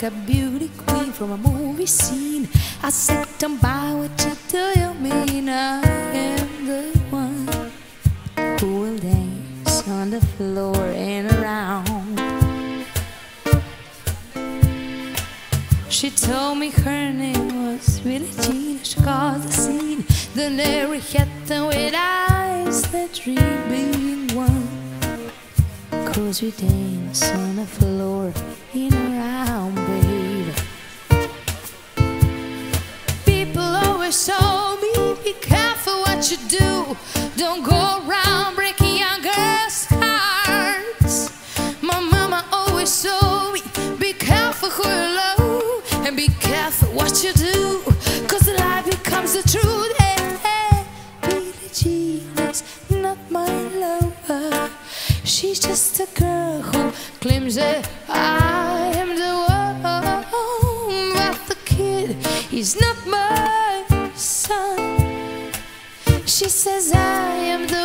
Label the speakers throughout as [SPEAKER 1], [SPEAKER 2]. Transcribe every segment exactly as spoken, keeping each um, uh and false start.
[SPEAKER 1] a beauty queen from a movie scene. I sit down by, what do you mean? I am the one who will dance on the floor and around. She told me her name was Billie Jean. She caused the scene, the Henrietta with eyes that dream being one. Cause we dance on the floor in around, babe. People always told me, be careful what you do. Don't go around breaking young girls' hearts. My mama always told me, be careful who you love, and be careful what you do, cause the lie becomes the truth. Hey, hey, Billie Jean is not my lover. She's just a girl who claims that I am the one, but the kid is not my son. She says I am the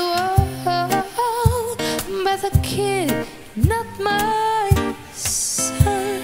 [SPEAKER 1] one, but the kid not my son.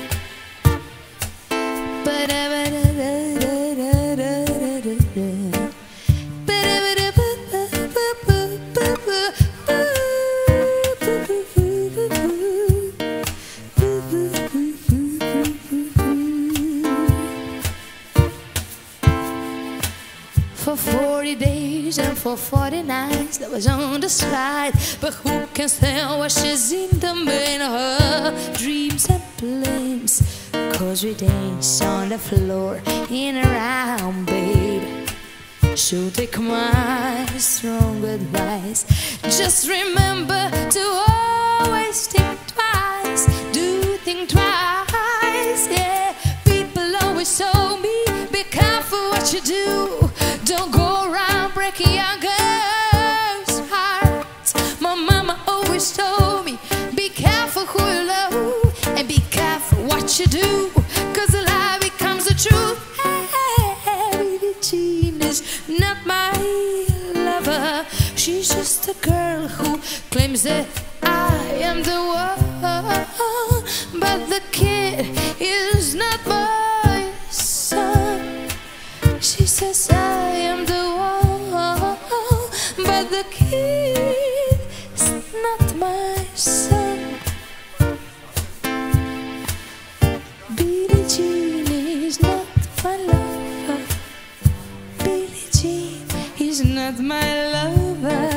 [SPEAKER 1] For forty days and for forty nights that was on the slide, but who can tell what she's in the main of her dreams and plans? Cause we dance on the floor in and around, babe. So take my strong advice, just remember to always think twice, do think twice, yeah. People always told me, be careful what you do. Don't go around breaking young girls' hearts. My mama always told me, be careful who you love, and be careful what you do, cause the lie becomes the truth. Hey, Billie Jean is not my lover. She's just a girl who claims that I am the one, but the kid is not my son. She says I am the one, but the kid is not my son. Billie Jean is not my lover. Billie Jean is not my lover.